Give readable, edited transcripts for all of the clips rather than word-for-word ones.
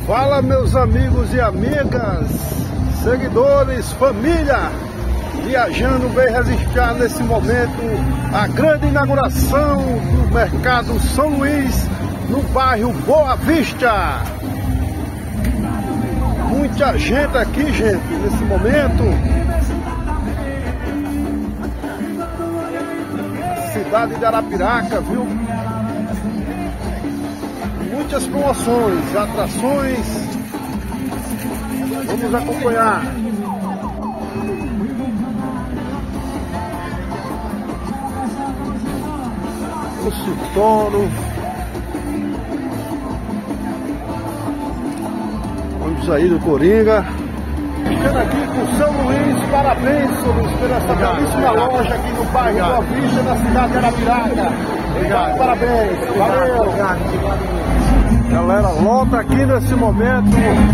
Fala, meus amigos e amigas, seguidores, família, viajando bem registrado nesse momento a grande inauguração do Mercado São Luís no bairro Boa Vista. Muita gente aqui, gente, nesse momento. Cidade de Arapiraca, viu? Muitas promoções, atrações. Vamos acompanhar. O Citoro. Vamos aí do Coringa. Ficando aqui com São Luís, parabéns, São Luís, por essa belíssima loja aqui no bairro Boa Vista, na cidade de Arapiraca. Obrigado. Parabéns. Valeu. Obrigado. Galera, lota aqui nesse momento.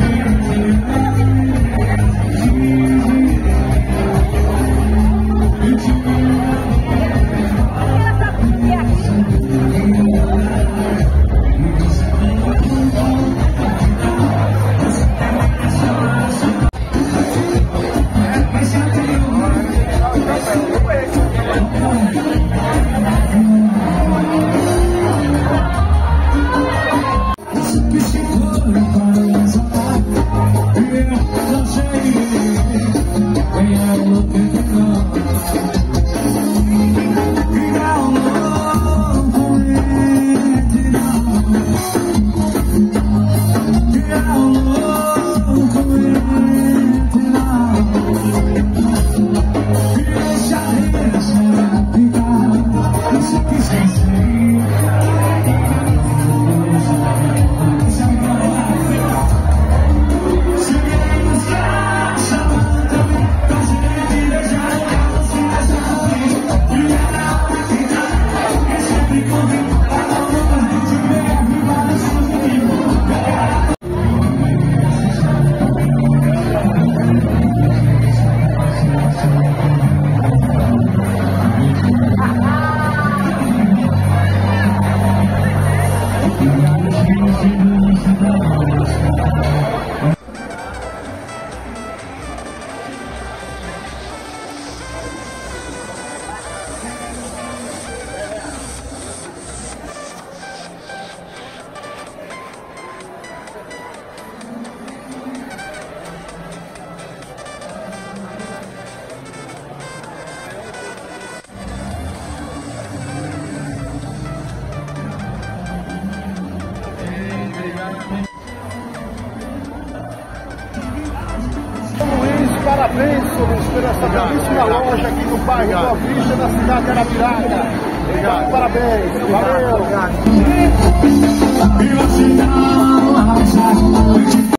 Parabéns, São Luís, por essa belíssima loja aqui no bairro Boa Vista, na cidade de Arapiraca. Obrigado. Parabéns. Valeu. Obrigado.